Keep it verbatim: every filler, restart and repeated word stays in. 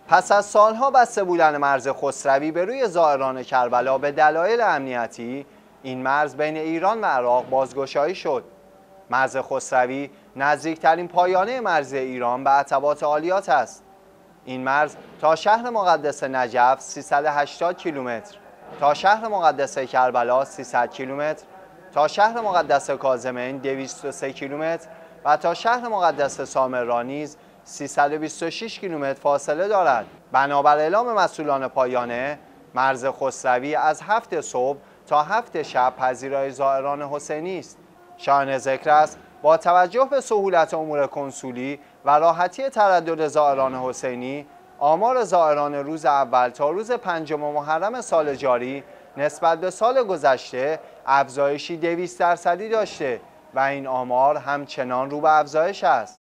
پس از سالها بسته بودن مرز خسروی به روی زائران کربلا به دلایل امنیتی، این مرز بین ایران و عراق بازگشایی شد. مرز خسروی نزدیکترین پایانه مرزی ایران به عتبات عالیات است. این مرز تا شهر مقدس نجف سیصد و هشتاد کیلومتر، تا شهر مقدس کربلا سیصد کیلومتر، تا شهر مقدس کاظمین دویست و سه کیلومتر و تا شهر مقدس سامرا نیز سیصد و بیست و شش کیلومتر فاصله دارد. بنابر اعلام مسئولان پایانه، مرز خسروی از هفت صبح تا هفت شب پذیرای زائران حسینی است. شایان ذکر است با توجه به سهولت امور کنسولی و راحتی تردد زائران حسینی، آمار زائران روز اول تا روز پنجم محرم سال جاری نسبت به سال گذشته افزایشی دویست درصدی داشته و این آمار همچنان رو به افزایش است.